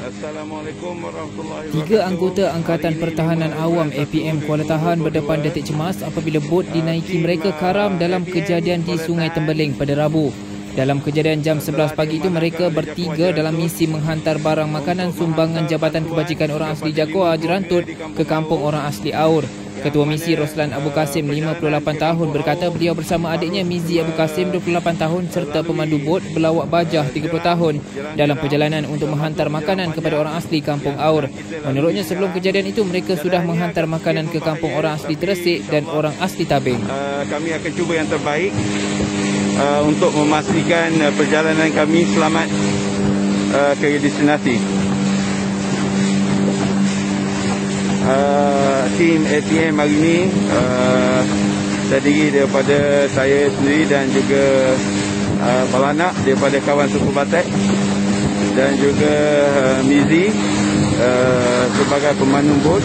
Assalamualaikum warahmatullahi wabarakatuh. Tiga anggota Angkatan Pertahanan Awam APM Kuala Tahan berdepan detik cemas apabila bot dinaiki mereka karam dalam kejadian di Sungai Tembeling pada Rabu. Dalam kejadian jam 11 pagi itu, mereka bertiga dalam misi menghantar barang makanan sumbangan Jabatan Kebajikan Orang Asli Jaguar Jerantut ke kampung orang asli Aur. Ketua misi Roslan Abu Kasim, 58 tahun, berkata beliau bersama adiknya Mizi Abu Kasim, 28 tahun serta pemandu bot berlawak Bajah, 30 tahun dalam perjalanan untuk menghantar makanan kepada orang asli kampung Aur. Menurutnya, sebelum kejadian itu mereka sudah menghantar makanan ke kampung orang asli Teresik dan orang asli Tabing. Kami akan cuba yang terbaik untuk memastikan perjalanan kami selamat ke destinasi. Tim APM hari ini terdiri daripada saya sendiri dan juga balanak daripada kawan suku Batak dan juga Mizi sebagai pemandu bot.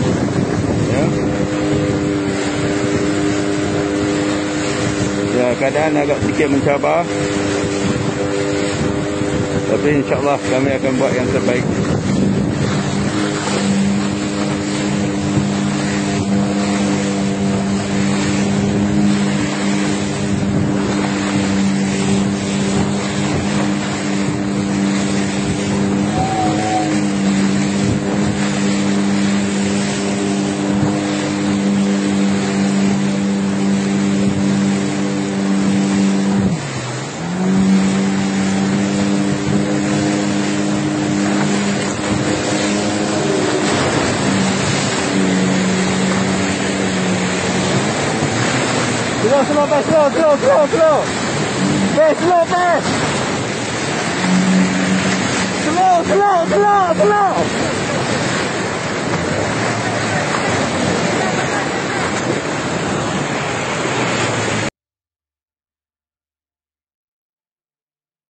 Ya, keadaan agak sedikit mencabar, tapi insyaAllah kami akan buat yang terbaik. Slow, pass, slow. Pass, slow, pass. Slow.